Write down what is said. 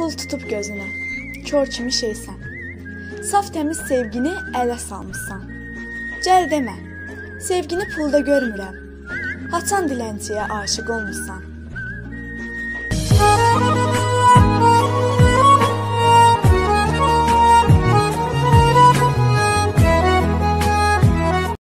Pul tutub gözünə, kör kimi şeysən. Saf təmiz sevgini ələ salmışsan. Gəl demə, sevgini pulda görmürəm. Haçan dilənçiyə aşiq olmuşsan.